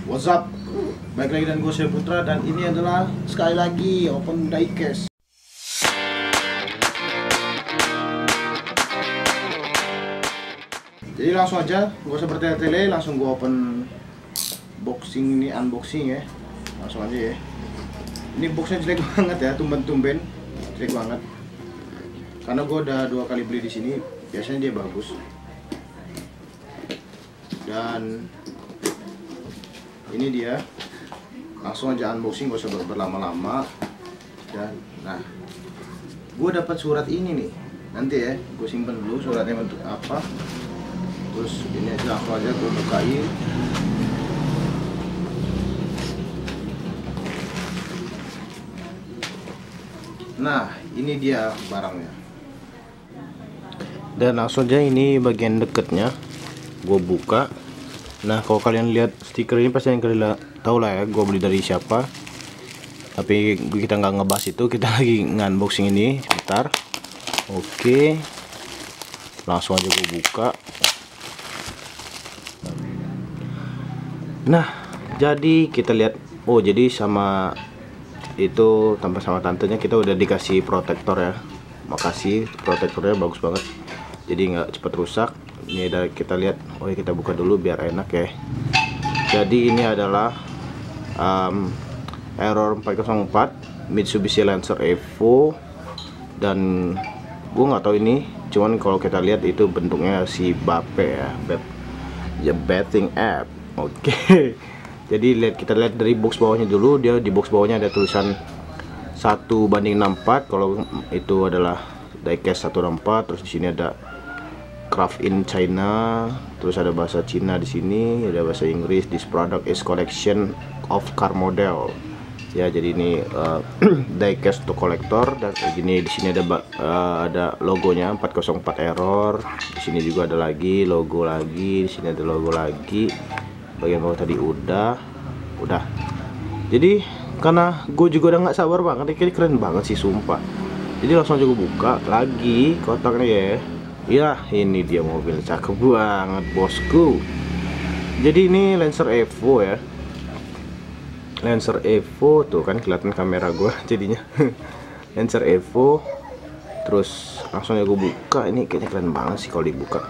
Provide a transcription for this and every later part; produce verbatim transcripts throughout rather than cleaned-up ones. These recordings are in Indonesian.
What's up? Baik lagi dan gue Saya Putra, dan ini adalah sekali lagi open diecast. Jadi langsung aja, gue seperti tele langsung gue open boxing ini, unboxing ya. Langsung aja ya. Ini boxnya jelek banget ya, tumben-tumben jelek banget. Karena gue udah dua kali beli di sini, biasanya dia bagus. Dan ini dia, langsung aja unboxing, gak usah berlama-lama. Dan nah, gue dapat surat ini nih, nanti ya gue simpen dulu suratnya bentuk apa. Terus ini aja langsung aja gue bukain. Nah, ini dia barangnya. Dan langsung aja ini bagian deketnya gue buka. Nah, kalau kalian lihat stiker ini pasti yang kalian tahu lah ya, gue beli dari siapa. Tapi kita nggak ngebahas itu, kita lagi nge-unboxing ini sebentar. Oke, langsung aja gue buka. Nah, jadi kita lihat, oh jadi sama itu tanpa sama tantenya kita udah dikasih protektor ya. Makasih, protektornya bagus banget, jadi nggak cepet rusak. Ini dari kita lihat, oh ya kita buka dulu biar enak ya. Jadi ini adalah um, Error empat nol empat Mitsubishi Lancer Evo, dan gue nggak tahu ini, cuman kalau kita lihat itu bentuknya si Bape ya, bet ya betting app. Oke. Okay. Jadi lihat, kita lihat dari box bawahnya dulu. Dia di box bawahnya ada tulisan satu banding enam puluh empat kalau itu adalah diecast satu enam empat. Terus di sini ada Craft in China, terus ada bahasa Cina di sini, ada bahasa Inggris. This product is collection of car model. Ya, jadi ini uh, diecast untuk kolektor. Dan gini di sini ada uh, ada logonya empat nol empat error. Di sini juga ada lagi logo lagi, di sini ada logo lagi. Bagian bawah tadi udah, udah. Jadi karena gue juga udah nggak sabar banget, ini keren banget sih sumpah. Jadi langsung aja gue buka lagi kotaknya ya. Ya, ini dia mobil cakep banget bosku. Jadi ini Lancer Evo ya. Lancer Evo tuh kan kelihatan kamera gue jadinya. Lancer Evo. Terus langsung aja gue buka. Ini kayaknya keren banget sih kalau dibuka.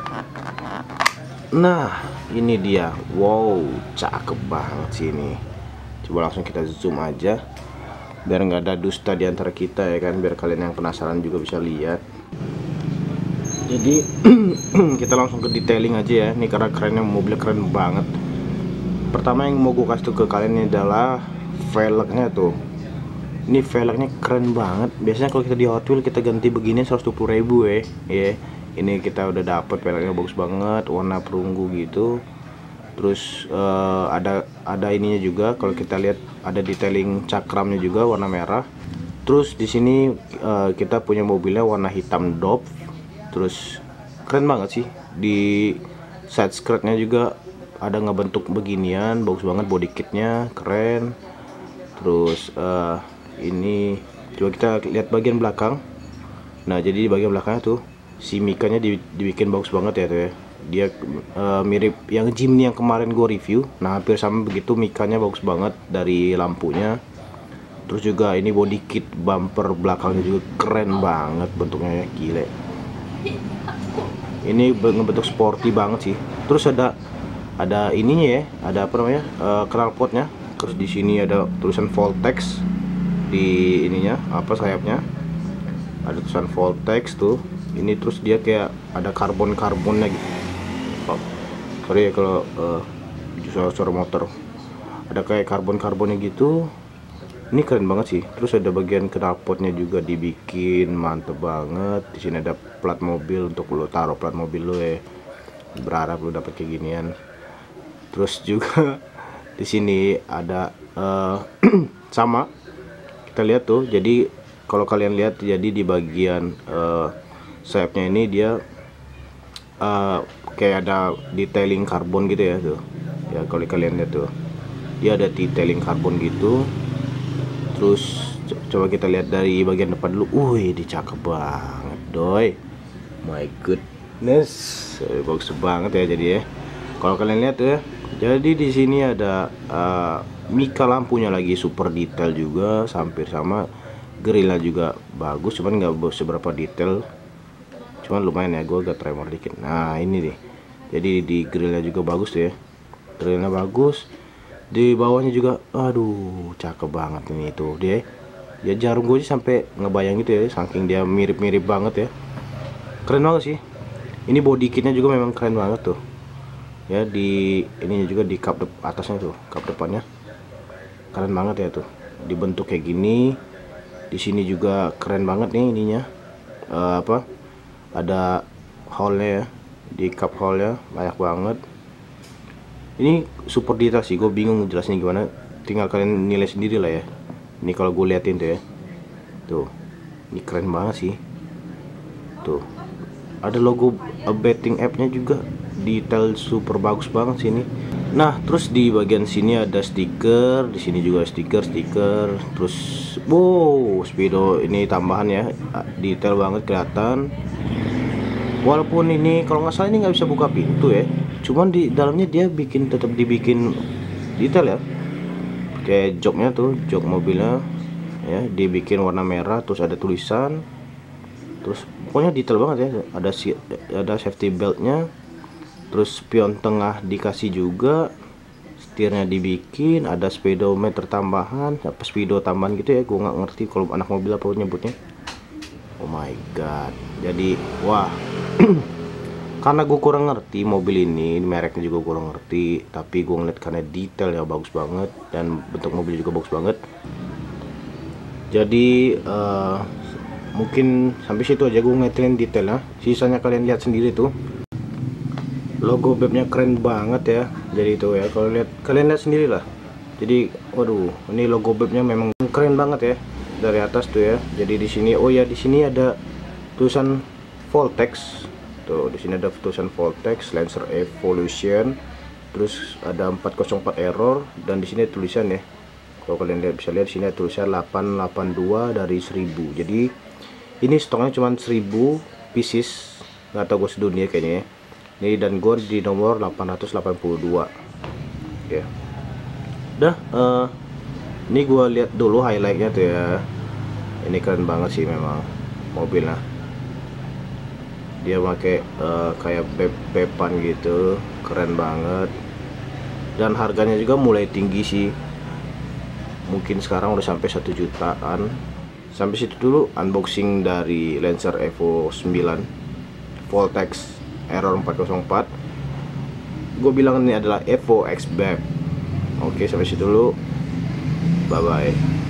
Nah, ini dia. Wow, cakep banget sih ini. Coba langsung kita zoom aja biar nggak ada dusta di antara kita ya kan, biar kalian yang penasaran juga bisa lihat. Jadi kita langsung ke detailing aja ya. Ini karena kerennya, mobilnya keren banget. Pertama yang mau gue kasih tuh ke kalian ini adalah velgnya tuh. Ini velgnya keren banget. Biasanya kalau kita di Hot Wheels kita ganti begini seratus dua puluh ribu ya. Ya, ini kita udah dapet velgnya bagus banget, warna perunggu gitu. Terus uh, ada ada ininya juga, kalau kita lihat ada detailing cakramnya juga warna merah. Terus di sini uh, kita punya mobilnya warna hitam Dove. Terus keren banget sih, di side skirtnya juga ada ngebentuk beginian, bagus banget, body kitnya keren. Terus uh, ini coba kita lihat bagian belakang. Nah, jadi di bagian belakangnya tuh si mikanya dibikin bagus banget ya tuh ya. Dia uh, mirip yang Jimny yang kemarin gue review. Nah, hampir sama begitu, mikanya bagus banget dari lampunya. Terus juga ini body kit bumper belakangnya juga keren banget bentuknya ya, gile. Ini ngebentuk sporty banget sih. Terus ada ada ininya ya, ada apa namanya, uh, knalpotnya. Terus di sini ada tulisan Voltex di ininya, apa sayapnya ada tulisan Voltex tuh. Ini terus dia kayak ada karbon karbonnya gitu. Oh, sorry ya kalau uh, suara-suara motor. Ada kayak karbon karbonnya gitu. Ini keren banget sih. Terus ada bagian knalpotnya juga dibikin mantep banget. Di sini ada plat mobil untuk lo taruh plat mobil lo ya. Berharap lo dapet kayak ginian. Terus juga di sini ada uh, sama. Kita lihat tuh. Jadi kalau kalian lihat, jadi di bagian uh, sayapnya ini dia uh, kayak ada detailing karbon gitu ya tuh. Ya kalau kalian lihat tuh, dia ada detailing karbon gitu. Terus coba kita lihat dari bagian depan dulu. Wih, ini cakep banget doi. My goodness, bagus banget ya. Jadi ya, kalau kalian lihat ya, Jadi di sini ada uh, mika lampunya lagi super detail juga, hampir sama. Grillnya juga bagus, cuman nggak seberapa detail, cuman lumayan ya, gue agak tremor dikit. Nah ini nih, jadi di grillnya juga bagus tuh ya, grillnya bagus. Di bawahnya juga, aduh cakep banget ini itu dia. Ya jarum gue sih sampai ngebayang gitu ya, saking dia mirip-mirip banget ya. Keren banget sih. Ini body kitnya juga memang keren banget tuh. Ya di ininya juga di cup atasnya tuh, cup depannya keren banget ya tuh. Dibentuk kayak gini. Di sini juga keren banget nih ininya. Uh, apa? Ada hole-nya ya. Di cup hole-nya layak banget. Ini super detail sih, gue bingung jelasnya gimana. Tinggal kalian nilai sendiri lah ya. Ini kalau gue liatin tuh ya. Tuh. Ini keren banget sih. Tuh. Ada logo betting app-nya juga. Detail super bagus banget sih ini. Nah, terus di bagian sini ada stiker, di sini juga stiker, stiker. Terus, wow, speedo ini tambahan ya, detail banget kelihatan. Walaupun ini kalau nggak salah ini nggak bisa buka pintu ya, cuman di dalamnya dia bikin tetap dibikin detail ya. Kayak joknya tuh, jok mobilnya ya, dibikin warna merah, terus ada tulisan, terus pokoknya detail banget ya. Ada ada safety beltnya. Terus spion tengah dikasih juga, setirnya dibikin, ada speedometer tambahan, apa speedo tambahan gitu ya, gue nggak ngerti kalau anak mobil apa nyebutnya. Oh my god, jadi wah. Karena gue kurang ngerti mobil ini, mereknya juga kurang ngerti, tapi gue ngeliat karena detailnya bagus banget dan bentuk mobil juga bagus banget. Jadi uh, mungkin sampai situ aja gue ngeliatin detailnya, sisanya kalian lihat sendiri tuh. Logo bebnya keren banget ya. Jadi itu ya, kalau lihat kalian lihat sendiri lah. Jadi waduh, ini logo bebnya memang keren banget ya dari atas tuh ya. Jadi di sini, oh ya, di sini ada tulisan Voltex. Tuh, di sini ada tulisan Voltex Lancer Evolution. Terus ada empat nol empat error dan di sini tulisan ya. Kalau kalian lihat, bisa lihat di sini ada tulisan delapan delapan dua dari seribu. Jadi ini stoknya cuma seribu pieces. Nggak tahu gue sedunia kayaknya ya. Ini dan gue di nomor delapan ratus delapan puluh dua ya. Udah, uh, ini gue lihat dulu highlightnya tuh ya. Ini keren banget sih memang mobilnya. Dia pakai uh, kayak beb-beban gitu, keren banget. Dan harganya juga mulai tinggi sih. Mungkin sekarang udah sampai satu jutaan. Sampai situ dulu unboxing dari Lancer Evo sembilan Voltex error empat nol empat. Gue bilang ini adalah Evo X B E V. Oke, sampai situ dulu. Bye bye.